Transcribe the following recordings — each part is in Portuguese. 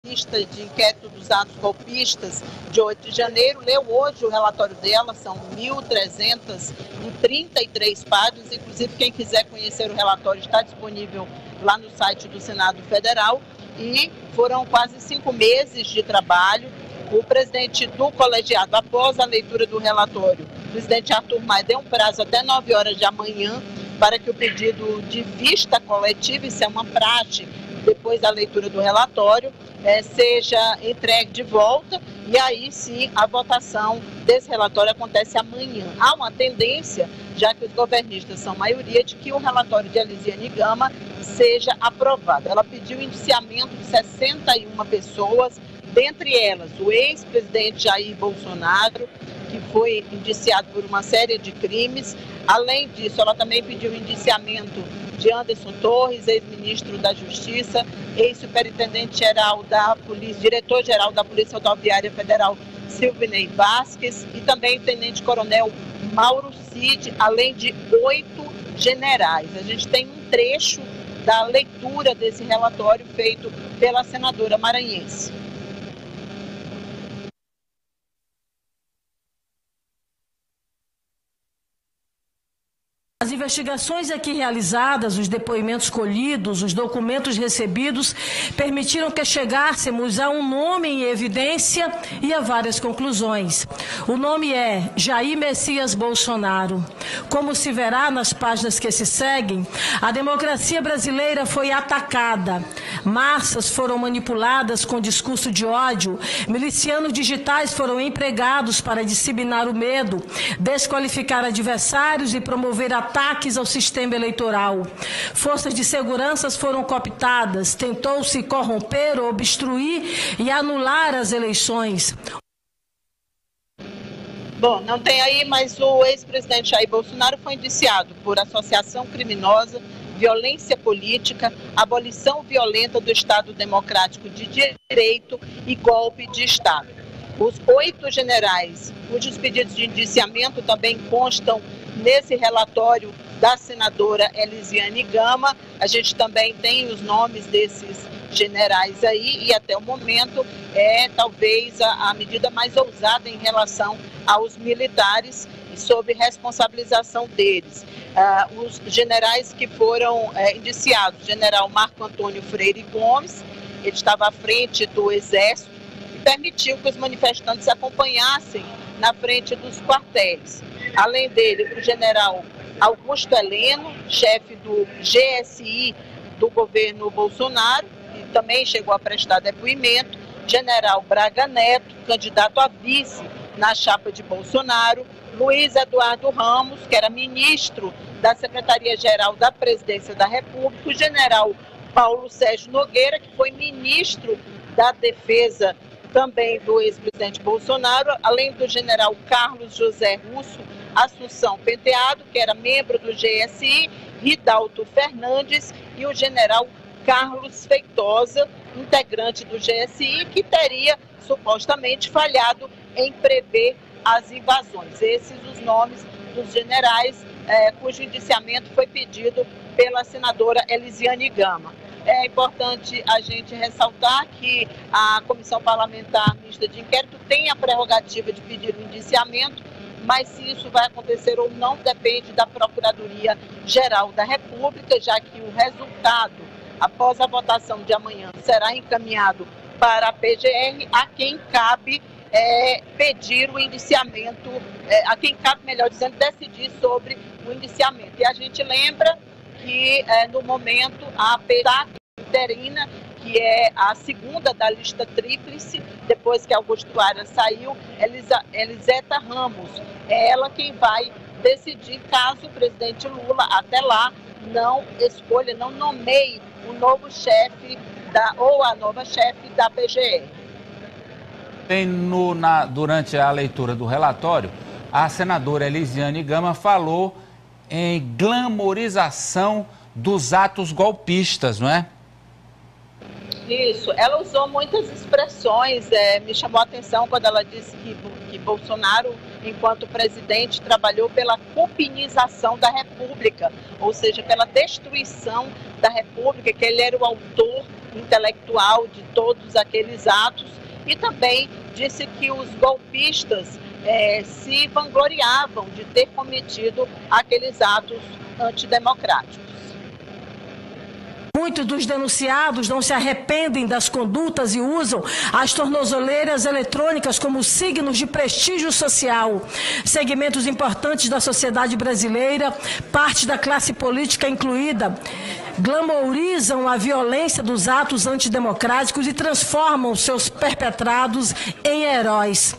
lista de inquérito dos atos golpistas de 8 de janeiro, leu hoje o relatório dela, são 1.333 páginas, inclusive quem quiser conhecer o relatório está disponível lá no site do Senado Federal, e foram quase 5 meses de trabalho. O presidente do colegiado, após a leitura do relatório, o presidente Arthur Maia deu um prazo até 9 horas da manhã para que o pedido de vista coletiva, isso é uma praxe, depois da leitura do relatório, seja entregue de volta, e aí sim a votação desse relatório acontece amanhã. Há uma tendência, já que os governistas são maioria, de que o relatório de Elisiane Gama seja aprovado. Ela pediu o indiciamento de 61 pessoas, dentre elas o ex-presidente Jair Bolsonaro, que foi indiciado por uma série de crimes. Além disso, ela também pediu o indiciamento de Anderson Torres, ex-ministro da Justiça, ex-superintendente-geral da Polícia, diretor-geral da Polícia Rodoviária Federal, Silvinei Vasquez, e também o tenente-coronel Mauro Cid, além de 8 generais. A gente tem um trecho da leitura desse relatório feito pela senadora maranhense. As investigações aqui realizadas, os depoimentos colhidos, os documentos recebidos, permitiram que chegássemos a um nome em evidência e a várias conclusões. O nome é Jair Messias Bolsonaro. Como se verá nas páginas que se seguem, a democracia brasileira foi atacada. Massas foram manipuladas com discurso de ódio, milicianos digitais foram empregados para disseminar o medo, desqualificar adversários e promover ataques ao sistema eleitoral. Forças de segurança foram cooptadas, tentou-se corromper, obstruir e anular as eleições. Bom, não tem aí, mas o ex-presidente Jair Bolsonaro foi indiciado por associação criminosa, violência política, abolição violenta do Estado Democrático de Direito e golpe de Estado. Os 8 generais, cujos pedidos de indiciamento também constam nesse relatório da senadora Elisiane Gama, a gente também tem os nomes desses generais aí, e até o momento é talvez a medida mais ousada em relação aos militares e sob responsabilização deles. Os generais que foram indiciados, o general Marco Antônio Freire Gomes, ele estava à frente do Exército e permitiu que os manifestantes acompanhassem na frente dos quartéis. Além dele, o general Augusto Heleno, chefe do GSI do governo Bolsonaro, que também chegou a prestar depoimento, general Braga Neto, candidato a vice na chapa de Bolsonaro, Luiz Eduardo Ramos, que era ministro da Secretaria-Geral da Presidência da República, o general Paulo Sérgio Nogueira, que foi ministro da Defesa também do ex-presidente Bolsonaro, além do general Carlos José Russo Assunção Penteado, que era membro do GSI, Ridalto Fernandes, e o general Carlos Feitosa, integrante do GSI, que teria supostamente falhado em prever as invasões. Esses os nomes dos generais cujo indiciamento foi pedido pela senadora Elisiane Gama. É importante a gente ressaltar que a Comissão Parlamentar Mista de Inquérito tem a prerrogativa de pedir o indiciamento, mas se isso vai acontecer ou não depende da Procuradoria-Geral da República, já que o resultado, após a votação de amanhã, será encaminhado para a PGR, a quem cabe pedir o indiciamento, a quem cabe, melhor dizendo, decidir sobre o indiciamento. E a gente lembra que, no momento, a PGR interina, que é a segunda da lista tríplice, depois que Augusto Aras saiu, Eliseta Ramos, é ela quem vai decidir caso o presidente Lula, até lá, não escolha, não nomeie o novo chefe ou a nova chefe da PGR. Durante a leitura do relatório, a senadora Elisiane Gama falou em glamorização dos atos golpistas, não é? Isso, ela usou muitas expressões, me chamou a atenção quando ela disse que Bolsonaro, enquanto presidente, trabalhou pela cupinização da República, ou seja, pela destruição da República, que ele era o autor intelectual de todos aqueles atos e também disse que os golpistas se vangloriavam de ter cometido aqueles atos antidemocráticos. Muitos dos denunciados não se arrependem das condutas e usam as tornozeleiras eletrônicas como signos de prestígio social. Segmentos importantes da sociedade brasileira, parte da classe política incluída, glamourizam a violência dos atos antidemocráticos e transformam seus perpetrados em heróis.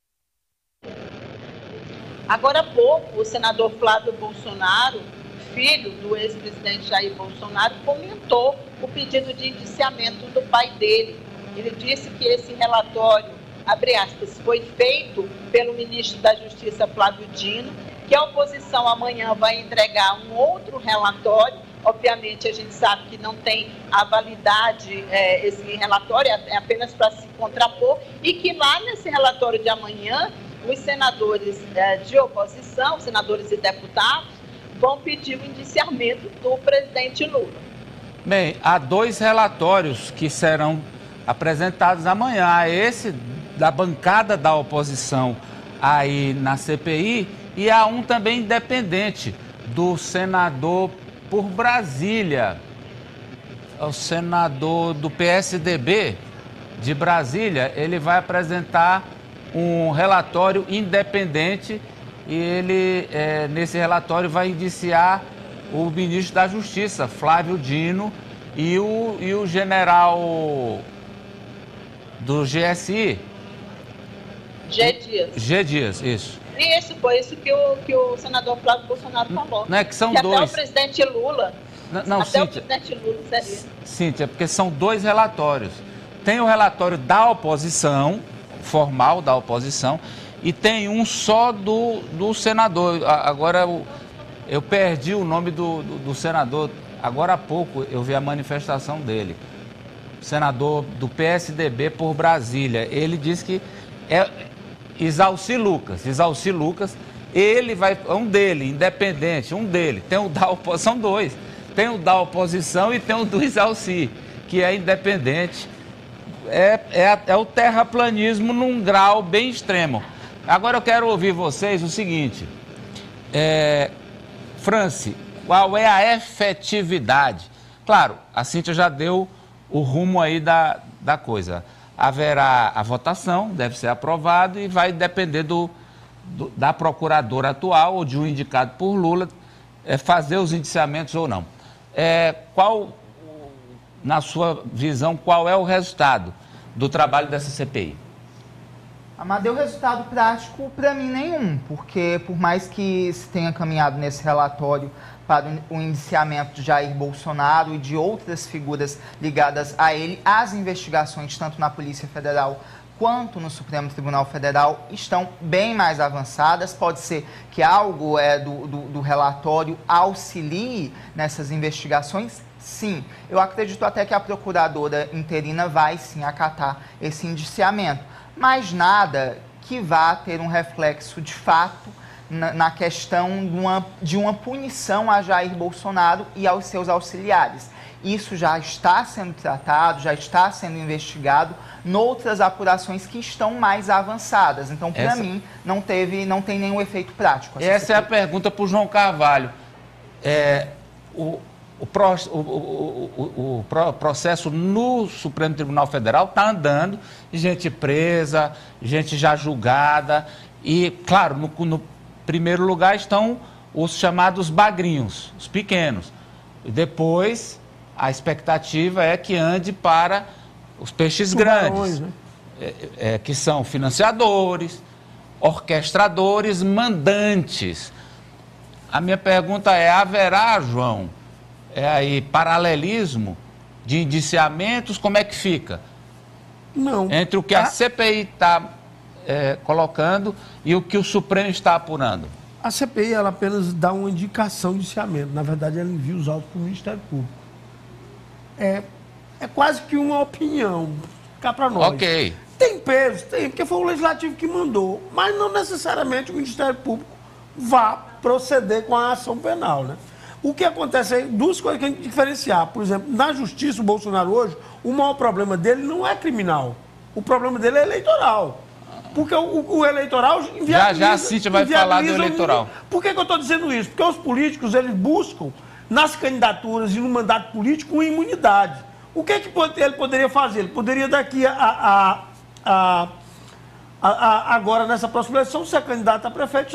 Agora há pouco, o senador Flávio Bolsonaro, filho do ex-presidente Jair Bolsonaro, comentou o pedido de indiciamento do pai dele. Ele disse que esse relatório, abre aspas, foi feito pelo ministro da Justiça, Flávio Dino, que a oposição amanhã vai entregar um outro relatório. Obviamente, a gente sabe que não tem a validade esse relatório, é apenas para se contrapor, e que lá nesse relatório de amanhã, os senadores de oposição, senadores e deputados, vão pedir o indiciamento do presidente Lula. Bem, há 2 relatórios que serão apresentados amanhã. Há esse da bancada da oposição aí na CPI e há um também independente do senador por Brasília, o senador do PSDB de Brasília. Ele vai apresentar um relatório independente e ele, nesse relatório, vai indiciar o ministro da Justiça, Flávio Dino, e o general do GSI. G. Dias, isso. E esse foi isso que o senador Flávio Bolsonaro falou. Não é que são que dois. Até o presidente Lula. Não, até Cíntia, o presidente Lula seria. Cíntia, porque são 2 relatórios. Tem o relatório da oposição, formal da oposição, e tem um só do senador. Agora eu perdi o nome do senador. Agora há pouco eu vi a manifestação dele. Senador do PSDB por Brasília. Ele disse que é Isalci Lucas. Isalci Lucas, ele vai... um dele, independente, um dele. Tem o da oposição, são 2. Tem o da oposição e tem o do Isalci, que é independente. É o terraplanismo num grau bem extremo. Agora eu quero ouvir vocês o seguinte, Franci, qual é a efetividade? Claro, a Cíntia já deu o rumo aí da coisa. Haverá a votação, deve ser aprovado e vai depender da procuradora atual ou de um indicado por Lula fazer os indiciamentos ou não. Na sua visão, qual é o resultado do trabalho dessa CPI? Amadeu, resultado prático, para mim, nenhum, porque por mais que se tenha caminhado nesse relatório para o indiciamento de Jair Bolsonaro e de outras figuras ligadas a ele, as investigações, tanto na Polícia Federal quanto no Supremo Tribunal Federal, estão bem mais avançadas. Pode ser que algo do relatório auxilie nessas investigações? Sim. Eu acredito até que a procuradora interina vai, sim, acatar esse indiciamento. Mas nada que vá ter um reflexo de fato na questão de uma punição a Jair Bolsonaro e aos seus auxiliares. Isso já está sendo tratado, já está sendo investigado noutras apurações que estão mais avançadas. Então, para mim, não tem nenhum efeito prático. Essa é a pergunta para o João Carvalho. O processo no Supremo Tribunal Federal está andando, gente presa, gente já julgada e, claro, no primeiro lugar estão os chamados bagrinhos, os pequenos. E depois, a expectativa é que ande para os peixes grandes, né? Que são financiadores, orquestradores, mandantes. A minha pergunta é, haverá, João, aí paralelismo de indiciamentos? Como é que fica? Não. Entre o que a CPI está colocando e o que o Supremo está apurando? A CPI, ela apenas dá uma indicação de indiciamento. Na verdade, ela envia os autos para o Ministério Público. É quase que uma opinião, cá para nós. Ok. Tem peso? Tem, porque foi o Legislativo que mandou. Mas não necessariamente o Ministério Público vá proceder com a ação penal, né? O que acontece aí, duas coisas que a gente tem que diferenciar. Por exemplo, na justiça, o Bolsonaro hoje, o maior problema dele não é criminal. O problema dele é eleitoral. Porque o eleitoral inviabiliza... Já a Cíntia vai falar do eleitoral. Por que eu estou dizendo isso? Porque os políticos, eles buscam, nas candidaturas e no mandato político, uma imunidade. O que ele poderia fazer? Ele poderia daqui agora, nessa próxima eleição, ser candidato a prefeito,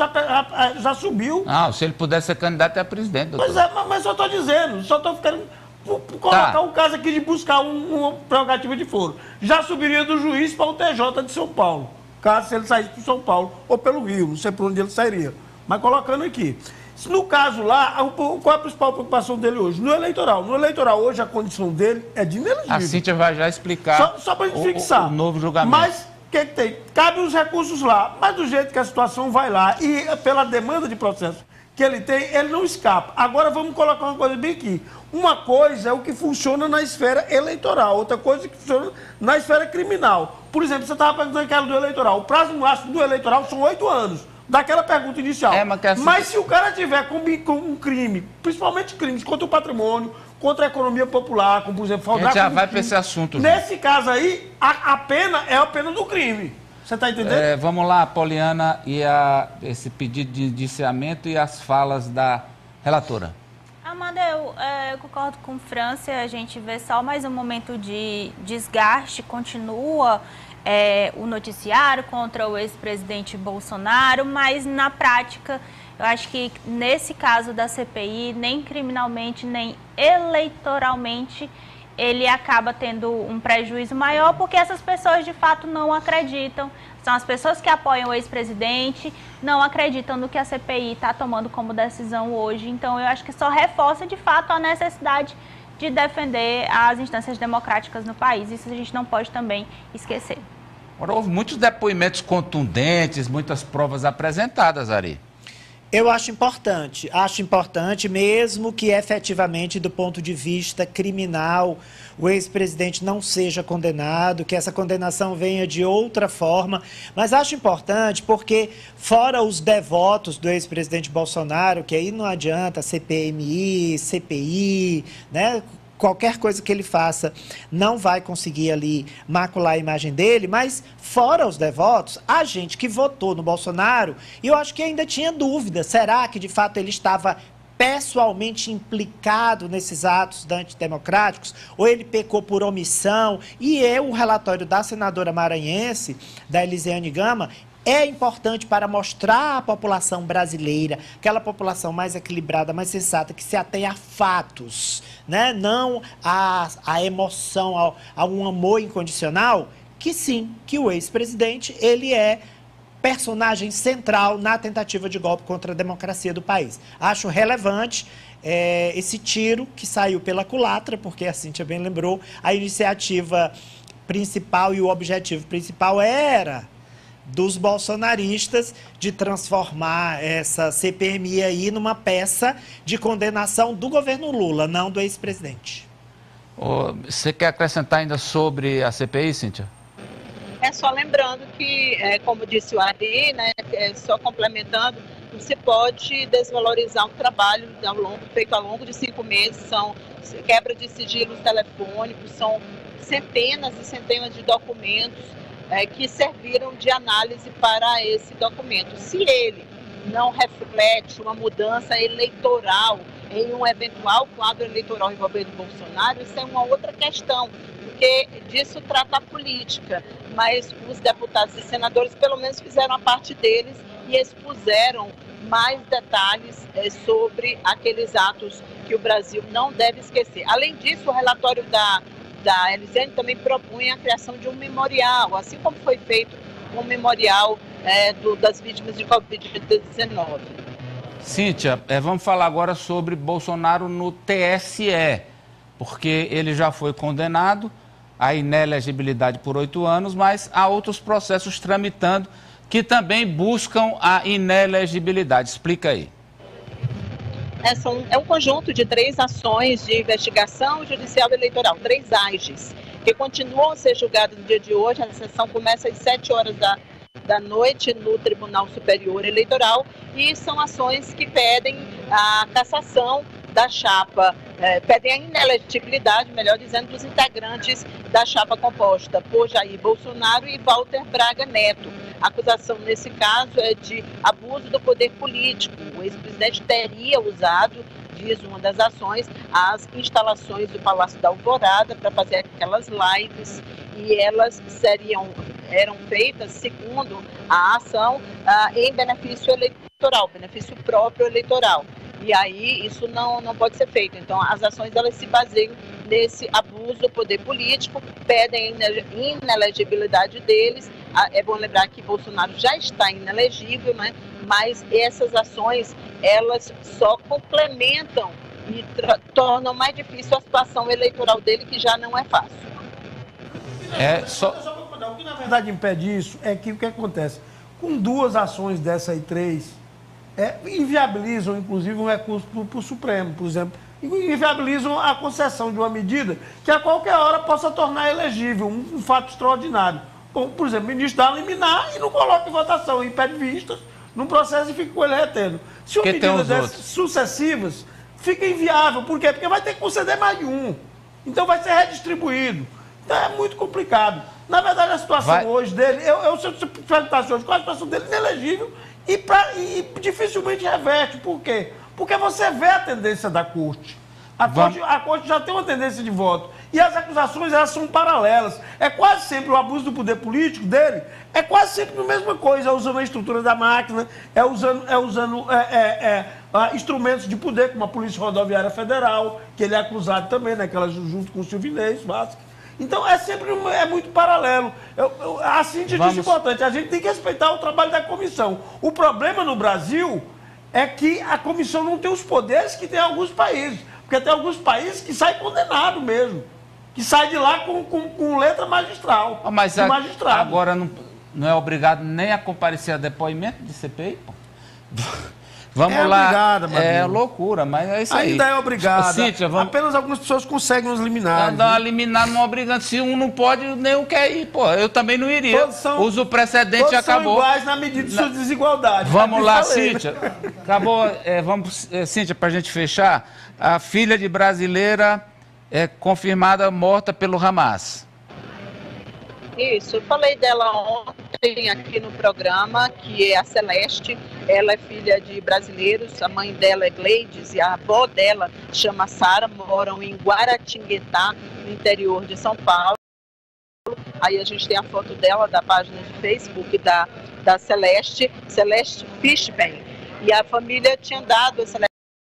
já subiu. Não, se ele pudesse ser candidato a presidente, doutor. Pois é, mas só estou dizendo, só estou ficando... Colocar um caso aqui de buscar uma prerrogativa de foro. Já subiria do juiz para o TJ de São Paulo, caso ele saísse para São Paulo ou pelo Rio, não sei por onde ele sairia. Mas colocando aqui. No caso lá, qual é a principal preocupação dele hoje? No eleitoral. No eleitoral hoje, a condição dele é de inelegível. A Cíntia vai já explicar só para a gente fixar. O novo julgamento. Mas o que tem? Cabe os recursos lá. Mas do jeito que a situação vai lá e pela demanda de processo que ele tem, ele não escapa. Agora vamos colocar uma coisa bem aqui. Uma coisa é o que funciona na esfera eleitoral, outra coisa é o que funciona na esfera criminal. Por exemplo, você estava perguntando aquela do eleitoral. O prazo máximo do eleitoral são 8 anos. Daquela pergunta inicial. Mas se o cara tiver com um crime, principalmente crimes contra o patrimônio, contra a economia popular, como por exemplo, fraudar... A gente já vai para esse assunto. Nesse caso aí, a pena é a pena do crime. Você está entendendo? Vamos lá, Poliana, e esse pedido de indiciamento e as falas da relatora. Amanda, eu concordo com o França, a gente vê só mais um momento de desgaste, continua o noticiário contra o ex-presidente Bolsonaro, mas na prática, eu acho que nesse caso da CPI, nem criminalmente, nem eleitoralmente, ele acaba tendo um prejuízo maior, porque essas pessoas de fato não acreditam. São as pessoas que apoiam o ex-presidente, não acreditam no que a CPI está tomando como decisão hoje. Então, eu acho que só reforça de fato a necessidade de defender as instâncias democráticas no país. Isso a gente não pode também esquecer. Agora, houve muitos depoimentos contundentes, muitas provas apresentadas, Ari. Eu acho importante mesmo que efetivamente do ponto de vista criminal o ex-presidente não seja condenado, que essa condenação venha de outra forma, mas acho importante porque fora os devotos do ex-presidente Bolsonaro, que aí não adianta CPMI, CPI, né? Qualquer coisa que ele faça não vai conseguir ali macular a imagem dele, mas fora os devotos, a gente que votou no Bolsonaro, e eu acho que ainda tinha dúvida, será que de fato ele estava pessoalmente implicado nesses atos antidemocráticos, ou ele pecou por omissão? E o relatório da senadora maranhense, da Elisiane Gama, é importante para mostrar à população brasileira, aquela população mais equilibrada, mais sensata, que se atém a fatos, né? Não a emoção, a um amor incondicional, que sim, que o ex-presidente, ele é personagem central na tentativa de golpe contra a democracia do país. Acho relevante esse tiro que saiu pela culatra, porque a Cíntia bem lembrou, a iniciativa principal e o objetivo principal era dos bolsonaristas de transformar essa CPMI aí numa peça de condenação do governo Lula, não do ex-presidente. Você quer acrescentar ainda sobre a CPI, Cíntia? Só lembrando que, como disse o Ari, né, só complementando, não se pode desvalorizar um trabalho feito ao longo de 5 meses, são quebra de sigilos telefônicos, são centenas e centenas de documentos que serviram de análise para esse documento. Se ele não reflete uma mudança eleitoral em um eventual quadro eleitoral envolvendo Bolsonaro, isso é uma outra questão, porque disso trata a política, mas os deputados e senadores pelo menos fizeram a parte deles e expuseram mais detalhes sobre aqueles atos que o Brasil não deve esquecer. Além disso, o relatório da Elisiane também propunha a criação de um memorial, assim como foi feito um memorial das vítimas de Covid-19. Cíntia, vamos falar agora sobre Bolsonaro no TSE, porque ele já foi condenado à inelegibilidade por 8 anos, mas há outros processos tramitando que também buscam a inelegibilidade. Explica aí. É um conjunto de 3 ações de investigação judicial eleitoral, 3 AGEs, que continuam a ser julgadas no dia de hoje. A sessão começa às 7 horas da noite no Tribunal Superior Eleitoral e são ações que pedem a cassação da chapa, pedem a inelegibilidade, melhor dizendo, dos integrantes da chapa composta por Jair Bolsonaro e Walter Braga Neto. A acusação nesse caso é de abuso do poder político. O ex-presidente teria usado, diz uma das ações, as instalações do Palácio da Alvorada para fazer aquelas lives, e elas eram feitas, segundo a ação, em benefício eleitoral, benefício próprio eleitoral. E aí isso não pode ser feito. Então as ações elas se baseiam nesse abuso do poder político, pedem a inelegibilidade deles. É bom lembrar que Bolsonaro já está inelegível, né? Mas essas ações elas só complementam e tornam mais difícil a situação eleitoral dele, que já não é fácil. O que na verdade impede isso é que o que acontece? Com duas ações dessa e três, inviabilizam inclusive um recurso para o Supremo, por exemplo. Inviabilizam a concessão de uma medida que a qualquer hora possa tornar elegível, um fato extraordinário. Como, por exemplo, o ministro dá liminar e não coloca em votação, impede vistas num processo e fica com ele retendo. Se uma medida dessas sucessivas, fica inviável. Por quê? Porque vai ter que conceder mais de um. Então vai ser redistribuído. Então é muito complicado. Na verdade, a situação hoje dele, se eu perguntasse hoje qual a situação dele, inelegível e dificilmente reverte. Por quê? Porque você vê a tendência da corte. A corte já tem uma tendência de voto. E as acusações, elas são paralelas. É quase sempre o abuso do poder político dele, é quase sempre a mesma coisa. É usando a estrutura da máquina, é usando instrumentos de poder, como a Polícia Rodoviária Federal, que ele é acusado também, né, junto com o Silvinei Vasquez. Então, é muito paralelo. A síntese disso é importante. A gente tem que respeitar o trabalho da comissão. O problema no Brasil é que a comissão não tem os poderes que tem alguns países. Porque tem alguns países que saem condenado mesmo. Que sai de lá com letra magistral. Mas agora não é obrigado nem a comparecer a depoimento de CPI, pô. Vamos lá. Obrigado, é loucura, mas é isso aí. Ainda é obrigado. Cíntia, apenas algumas pessoas conseguem os liminares. Não, liminar não obrigando. Se um não pode, nem um quer ir, pô. Eu também não iria. Uso precedente e acabou. São iguais na medida de suas desigualdades. Vamos lá, Cíntia. Acabou. Cíntia, para a gente fechar. A filha de brasileira é confirmada morta pelo Hamas. Isso, eu falei dela ontem aqui no programa, que é a Celeste. Ela é filha de brasileiros, a mãe dela é Gleides e a avó dela chama Sara, moram em Guaratinguetá, no interior de São Paulo. Aí a gente tem a foto dela da página de Facebook da Celeste Fishman. E a família tinha dado a Celeste